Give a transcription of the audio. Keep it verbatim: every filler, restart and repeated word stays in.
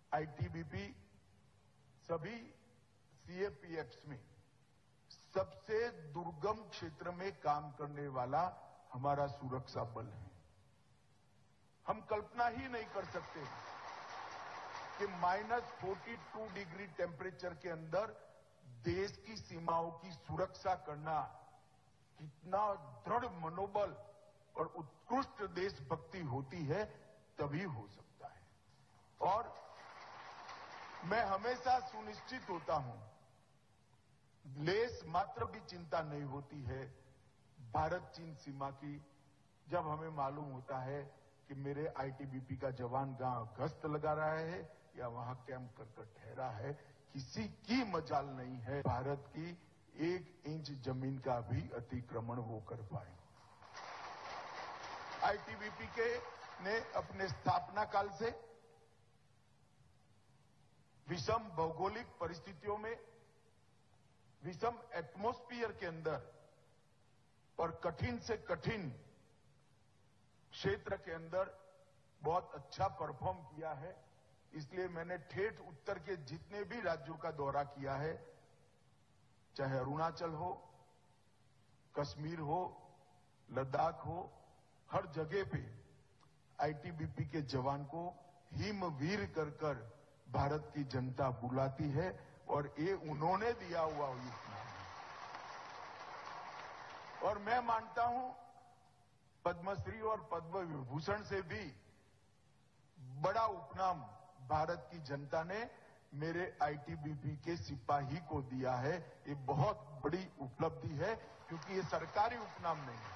ITBP सभी सीएपीएफ्स में सबसे दुर्गम क्षेत्र में काम करने वाला हमारा सुरक्षा बल है। हम कल्पना ही नहीं कर सकते कि minus forty two degree temperature के अंदर देश की सीमाओं की सुरक्षा करना कितना दृढ़ मनोबल और उत्कृष्ट देशभक्ति होती है, तभी हो सकता है। और मैं हमेशा सुनिश्चित होता हूं, लेस मात्र भी चिंता नहीं होती है भारत चीन सीमा की, जब हमें मालूम होता है कि मेरे आईटीबीपी का जवान गांव गश्त लगा रहा है या वहां कैंप करके ठहरा है। किसी की मजाल नहीं है भारत की एक इंच जमीन का भी अतिक्रमण वो कर पाए। आईटीबीपी के ने अपने स्थापना काल से विषम भौगोलिक परिस्थितियों में, विषम एटमॉस्फेयर के अंदर और कठिन से कठिन क्षेत्र के अंदर बहुत अच्छा परफॉर्म किया है। इसलिए मैंने ठेठ उत्तर के जितने भी राज्यों का दौरा किया है, चाहे अरुणाचल हो, कश्मीर हो, लद्दाख हो, हर जगह पे आईटीबीपी के जवान को हिमवीर कर कर भारत की जनता बुलाती है और ये उन्होंने दिया हुआ उपनाम है। और मैं मानता हूं पद्मश्री और पद्म विभूषण से भी बड़ा उपनाम भारत की जनता ने मेरे आईटीबीपी के सिपाही को दिया है। ये बहुत बड़ी उपलब्धि है, क्योंकि ये सरकारी उपनाम नहीं है।